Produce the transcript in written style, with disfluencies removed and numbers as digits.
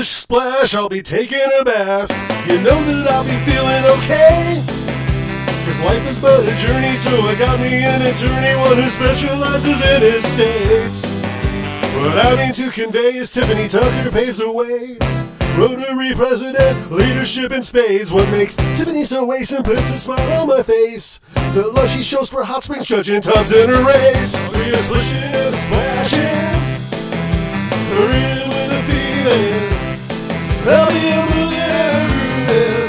splish splash, I'll be taking a bath. You know that I'll be feeling okay, 'cause life is but a journey, so I got me an attorney, one who specializes in estates. What I mean to convey is Tiffany Tucker paves the way. Rotary president, leadership in spades. What makes Tiffany so ace and puts a smile on my face? The love she shows for hot springs, judging tubs in her race. I'll be a splishing and a splashing, hurrying with a feeling. I'll be a moving and a grooving.